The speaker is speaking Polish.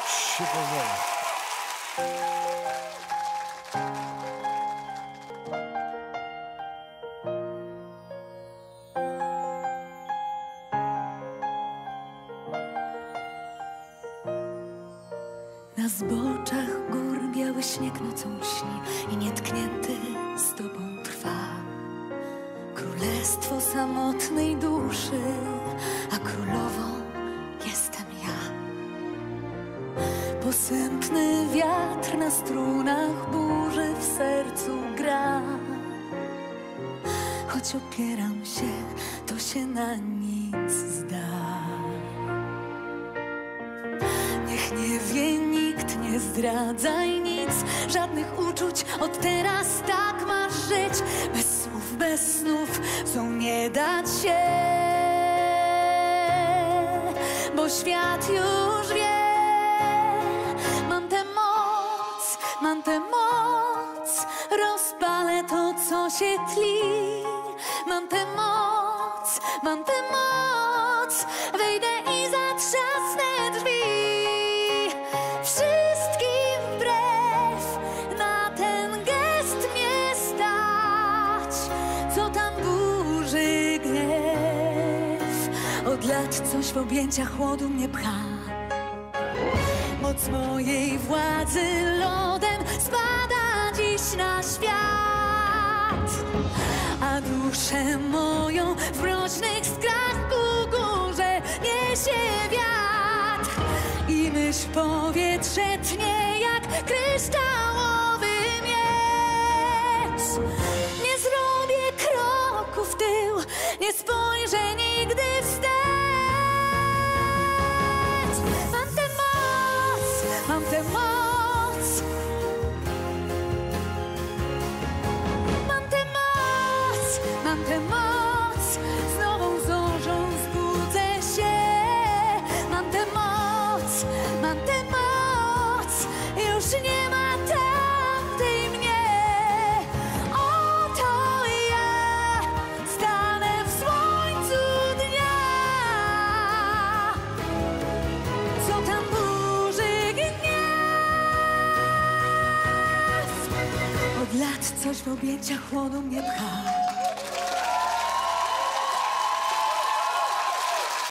Trzy poziomy. Na zboczach gór biały śnieg nocą śni i nietknięty z tobą trwa. Królestwo samotnej duszy, a królową jestem ja. Posępny wiatr na strunach burzy w sercu gra. Choć opieram się, to się na nic zda. Niech nie wie nikt, nie zdradzaj nic, żadnych uczuć, od teraz tak masz żyć. Bez słów, bez snów, są nie dać się, bo świat już wie. Mam tę moc, rozpalę to, co się tli. Mam tę moc, wejdę i zatrzasnę drzwi. Wszystkim wbrew, na ten gest mnie stać, co tam burzy gniew. Od lat coś w objęciach chłodu mnie pcha. Moc mojej władzy lodem spada dziś na świat, a duszę moją w mrocznych skrach ku górze niesie wiatr. I myśl w powietrze tnie jak kryształowy miecz. Nie zrobię kroku w tył, nie spojrzę nigdy wstecz. Mam tę moc, mam tę moc, z nową zorzą zbudzę się. Mam tę moc, już nie ma tamtej mnie. Oto ja stanę w słońcu dnia. Co tam burzy gniew? Od lat coś w objęciach chłodu mnie pcha.